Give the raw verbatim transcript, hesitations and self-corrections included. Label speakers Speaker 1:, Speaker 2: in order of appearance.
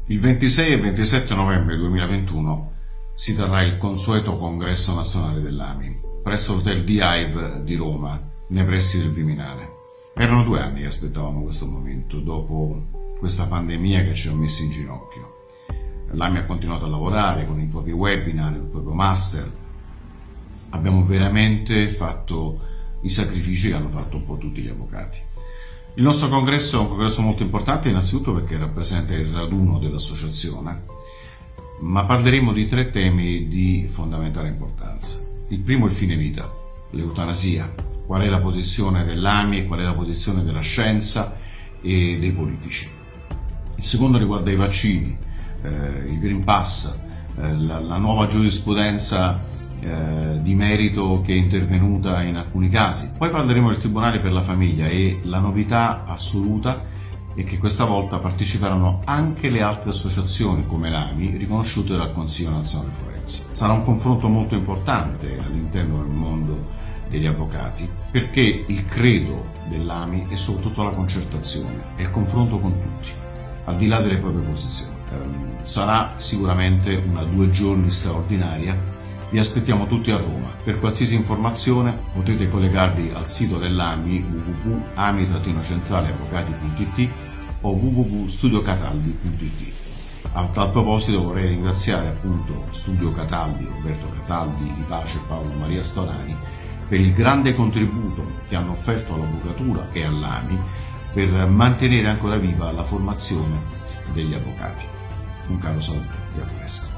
Speaker 1: Il ventisei e ventisette novembre duemilaventuno si terrà il consueto congresso nazionale dell'AMI presso l'hotel The Hive di Roma, nei pressi del Viminale. Erano due anni che aspettavamo questo momento, dopo questa pandemia che ci ha messo in ginocchio. L'AMI ha continuato a lavorare con i propri webinar, il proprio master. Abbiamo veramente fatto i sacrifici che hanno fatto un po' tutti gli avvocati. Il nostro congresso è un congresso molto importante innanzitutto perché rappresenta il raduno dell'associazione, ma parleremo di tre temi di fondamentale importanza. Il primo è il fine vita, l'eutanasia, qual è la posizione dell'AMI e qual è la posizione della scienza e dei politici. Il secondo riguarda i vaccini, eh, il Green Pass, eh, la, la nuova giurisprudenza Eh, di merito che è intervenuta in alcuni casi. Poi parleremo del Tribunale per la Famiglia e la novità assoluta è che questa volta parteciperanno anche le altre associazioni come l'AMI riconosciute dal Consiglio Nazionale Forense. Sarà un confronto molto importante all'interno del mondo degli avvocati perché il credo dell'AMI è soprattutto la concertazione e il confronto con tutti, al di là delle proprie posizioni. Eh, sarà sicuramente una due giorni straordinaria. Vi aspettiamo tutti a Roma. Per qualsiasi informazione potete collegarvi al sito dell'AMI w w w punto ami centrale avvocati punto i t o w w w punto studio cataldi punto i t. A tal proposito vorrei ringraziare appunto Studio Cataldi, Roberto Cataldi, Di Pace e Paolo Maria Storani per il grande contributo che hanno offerto all'avvocatura e all'AMI per mantenere ancora viva la formazione degli avvocati. Un caro saluto e a presto.